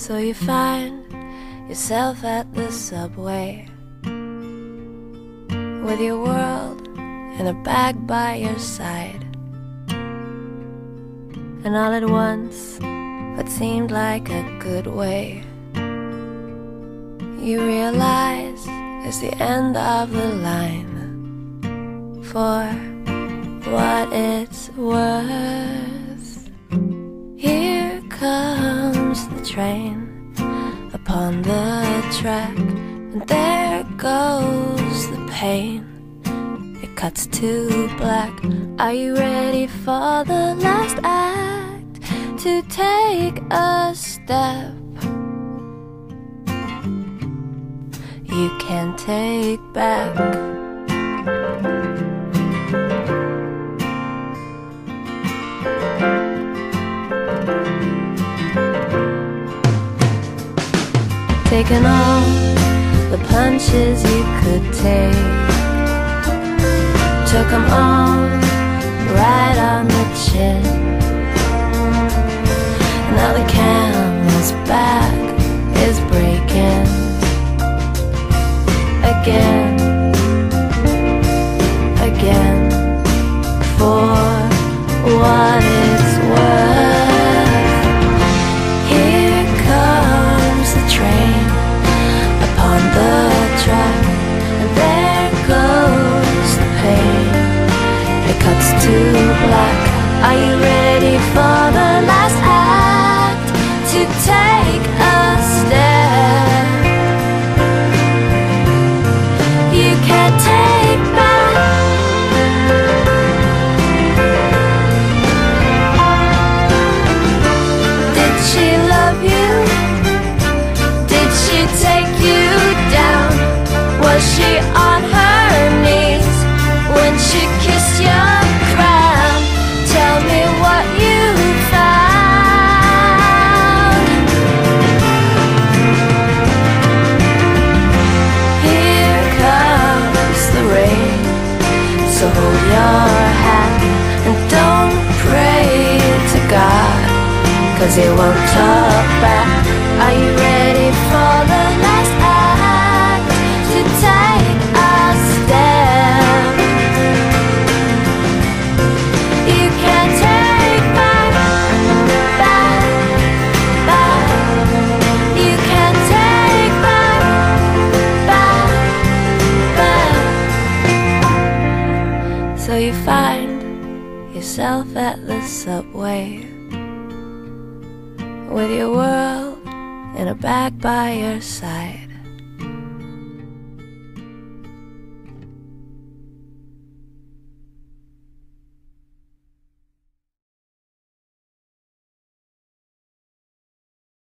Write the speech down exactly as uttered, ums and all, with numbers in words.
So you find yourself at the subway with your world in a bag by your side, and all at once, what seemed like a good way, you realize it's the end of the line. For what it's worth, here comes the train upon the track, and there goes the pain. It cuts to black. Are you ready for the last act? To take a step you can't take back. Taking all the punches you could take, took them all right on the chin. Now the camel's back is breaking again, again. For what it's worth, here comes the train upon the track, and there goes the pain. It cuts to black. Are you ready for the last act? To take a step you can't take back. Did she love you? Did she take you down? Was she on her knees when she kissed your crown? Tell me what you found. Here comes the rain, so hold your hat and don't pray to God, 'cause he won't talk back. Are you ready for the last act? To take a step you can't take back, back, back. You can't take back, back, back. So you find yourself at the subway with your world in a bag by your side,